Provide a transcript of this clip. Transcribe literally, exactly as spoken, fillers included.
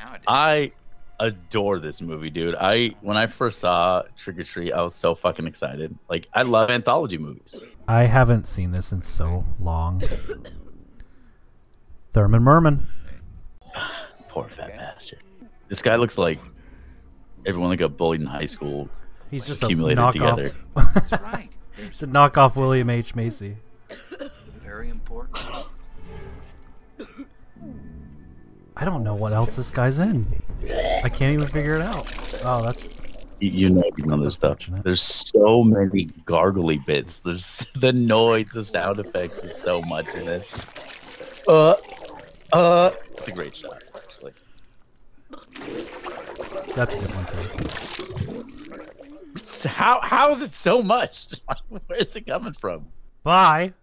nowadays. I adore this movie, dude. I when I first saw Trick or Treat, I was so fucking excited. Like, I love anthology movies. I haven't seen this in so long. Thurman Merman. Poor fat bastard. This guy looks like everyone that got bullied in high school. He's just a accumulated knockoff. together. That's right. It's a knockoff William H. Macy. Very important. I don't know what else this guy's in. I can't even figure it out. Oh, that's... You, you know, you know this stuff. There's so many gargly bits. There's the noise, the sound effects is so much in this. Uh, uh, it's a great shot, actually. That's a good one too. It's, how how is it so much? Where's it coming from? Bye.